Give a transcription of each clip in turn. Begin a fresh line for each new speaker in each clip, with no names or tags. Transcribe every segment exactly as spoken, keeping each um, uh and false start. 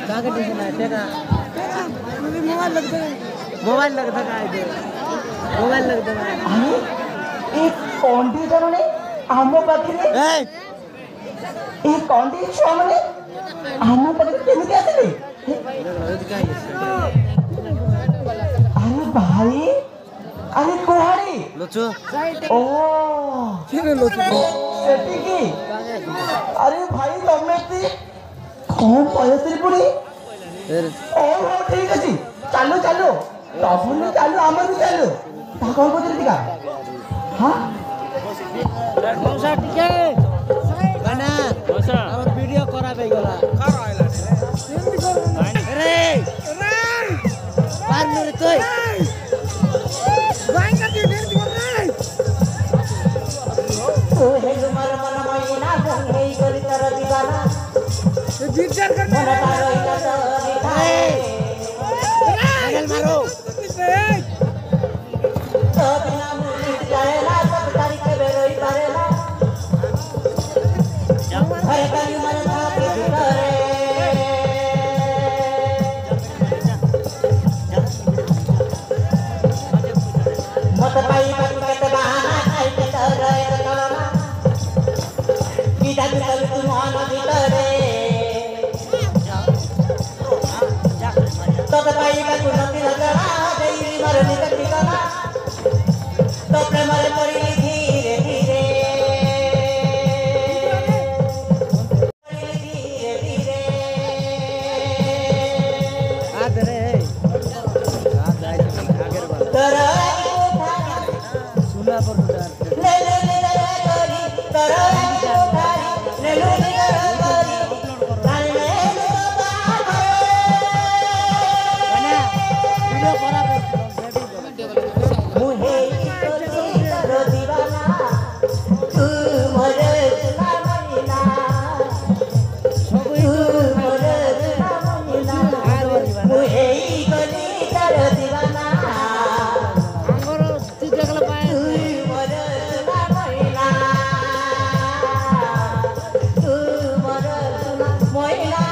mobile लगता है mobile लगता है मोबाइल लगता है अरे एक कौंडी जने आमो पाखरे ए एक कौंडी छुआ माने आमो पाखरे केमिति आथिले अरे भाई अरे कोहाड़ी लोचो ओ किने लोचो सेठी की अरे भाई तमेती कौन पैसे पड़ी ओ हो ठीक अछि चलो चलो तबुनी चलो आमर भी चलो ता कौन पचर दिका हां मौसा टिके बना मौसा अब वीडियो करा बे गला कार आइला रे रे पार रे तोय गाय का दे दे रे ओ हे मार मन महीना संगे करी तर दीवाना विचार कर मन तारो इला रे रे मारो तो बिना मुझे जाएला सब तारीख के बेरोई करेला अरे कली मन भागे करे मत पाई पर के बहाना खाई के तर कलमा कीटा चल तू मन भीतरे तो पाई का कुनती नजरा देई मरनी का ठिकाना तो प्रेम रे पड़ी धीरे धीरे धीरे धीरे आदरे आगे आगे वाला सुना पर ले ले ले करी तरा उठारी ले ले ले करी ताने ले मुहे तो दीवाना तू मोरे ना महीना तू मोरे ना महीना मुहे गली तर दीवाना अंगरो तिजगल पाए तू मोरे ना महीना तू मोरे ना महीना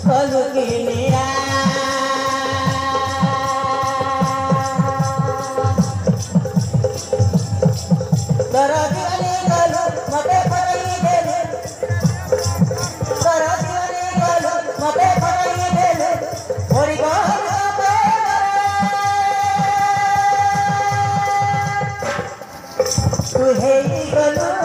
गलु किनिया दरदियाले गलु मते फराई देले दरदियाले गलु मते फराई देले मोरी गल तू हे गलु